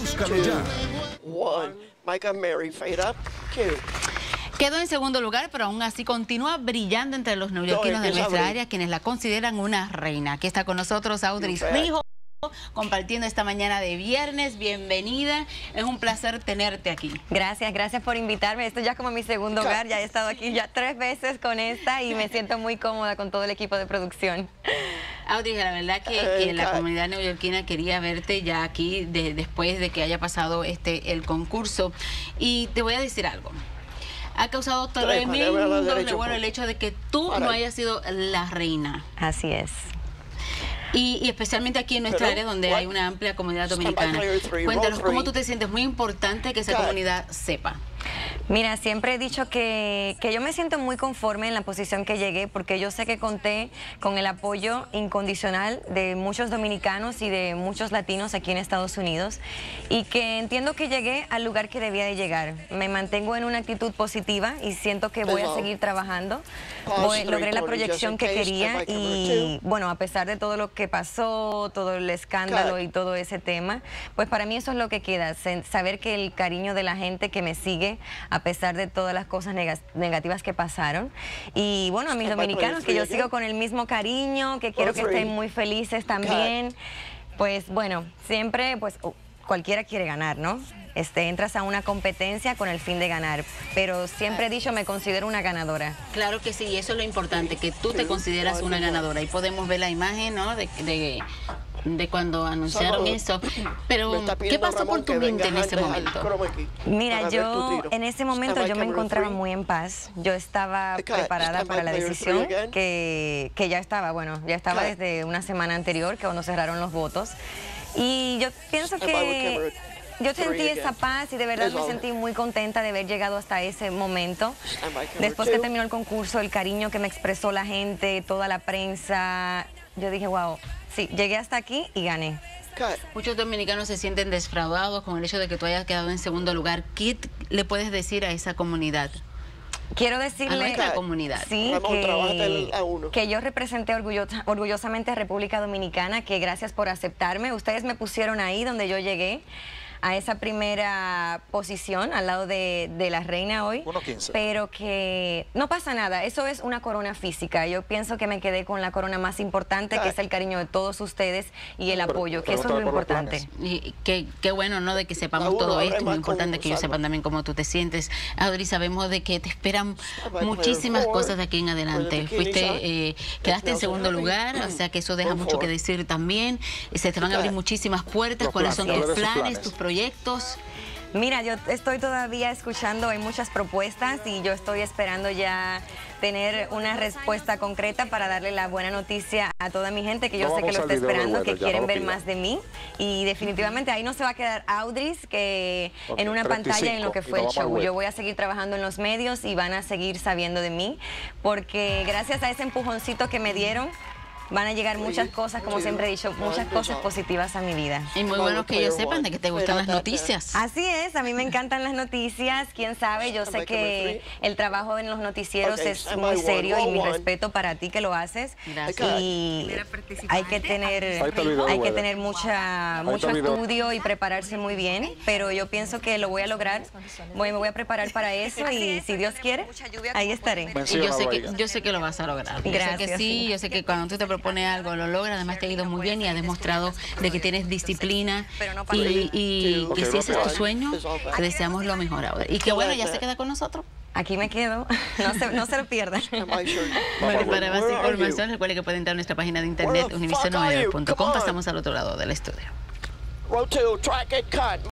Búscalo ya. Micah Mary, fade up, cute. Quedó en segundo lugar, pero aún así continúa brillando entre los neoyorquinos de nuestra área, quienes la consideran una reina. Aquí está con nosotros Audrey Rijo, compartiendo esta mañana de viernes. Bienvenida, es un placer tenerte aquí. Gracias, gracias por invitarme. Esto ya es como mi segundo hogar, ya he estado aquí ya 3 veces con esta y me siento muy cómoda con todo el equipo de producción. Audrey, la verdad que la comunidad neoyorquina quería verte ya aquí después de que haya pasado el concurso. Y te voy a decir algo. Ha causado tremendo revuelo el hecho de que tú no hayas sido la reina. Así es. Y especialmente aquí en nuestra área donde hay una amplia comunidad dominicana. Cuéntanos cómo tú te sientes. Muy importante que esa comunidad sepa. Mira, siempre he dicho que yo me siento muy conforme en la posición que llegué porque yo sé que conté con el apoyo incondicional de muchos dominicanos y de muchos latinos aquí en Estados Unidos y que entiendo que llegué al lugar que debía de llegar. Me mantengo en una actitud positiva y siento que voy a seguir trabajando. Logré la proyección que quería y bueno, a pesar de todo lo que pasó, todo el escándalo y todo ese tema, pues para mí eso es lo que queda, saber que el cariño de la gente que me sigue a pesar de todas las cosas negativas que pasaron. Y bueno, a mis dominicanos, que yo sigo con el mismo cariño, que quiero que estén muy felices también. Pues bueno, siempre pues cualquiera quiere ganar, ¿no? Entras a una competencia con el fin de ganar, pero siempre he dicho, me considero una ganadora. Claro que sí, y eso es lo importante, que tú te consideras una ganadora. Y podemos ver la imagen, ¿no? de cuando anunciaron eso. Pero, ¿qué pasó por tu mente en ese momento? Mira, yo en ese momento yo me encontraba muy en paz. Yo estaba preparada para la decisión que ya estaba, bueno, ya estaba desde una semana anterior, que cuando cerraron los votos. Y yo pienso que yo sentí esa paz y de verdad me sentí muy contenta de haber llegado hasta ese momento. Después que terminó el concurso, el cariño que me expresó la gente, toda la prensa, yo dije, wow, sí, llegué hasta aquí y gané. Muchos dominicanos se sienten defraudados con el hecho de que tú hayas quedado en segundo lugar. ¿Qué le puedes decir a esa comunidad? Quiero decirle a nuestra comunidad, sí, que yo representé orgullosamente a República Dominicana, que gracias por aceptarme. Ustedes me pusieron ahí donde yo llegué, a esa primera posición al lado de la reina hoy, pero que no pasa nada, eso es una corona física. Yo pienso que me quedé con la corona más importante, que es el cariño de todos ustedes y el apoyo, que eso es lo importante. Y qué bueno, ¿no?, de que sepamos todo esto, muy importante que ellos sepan también cómo tú te sientes. Audrey, sabemos de que te esperan muchísimas cosas de aquí en adelante. Quedaste en segundo lugar, o sea que eso deja mucho que decir también. Se te van a abrir muchísimas puertas. ¿Cuáles son tus planes, tus proyectos? Mira, yo estoy todavía escuchando, hay muchas propuestas y yo estoy esperando ya tener una respuesta concreta para darle la buena noticia a toda mi gente, que yo sé que lo está esperando, que quieren ver más de mí. Y definitivamente ahí no se va a quedar Audrey que en una pantalla en lo que fue el show. Yo voy a seguir trabajando en los medios y van a seguir sabiendo de mí, porque gracias a ese empujoncito que me dieron, van a llegar muchas cosas, como siempre he dicho, muchas cosas positivas a mi vida. Y muy bueno que ellos sepan de que te gustan las noticias. Así es, a mí me encantan las noticias, quién sabe, yo sé que el trabajo en los noticieros es muy serio y mi respeto para ti que lo haces. Gracias. Y hay que tener mucho estudio y prepararse muy bien, pero yo pienso que lo voy a lograr, me voy a preparar para eso y si Dios quiere, ahí estaré. Y yo sé que lo vas a lograr. Gracias. Yo sé que sí, yo sé que cuando tú te propone algo, lo logra, además te ha ido muy bien y ha demostrado de que tienes disciplina y que si ese es tu sueño, te deseamos lo mejor ahora. Y que bueno, ya se queda con nosotros. Aquí me quedo, no se lo pierdan. Bueno, para más información, recuerde que pueden entrar a nuestra página de internet univisionnueva.com. Pasamos al otro lado del estudio.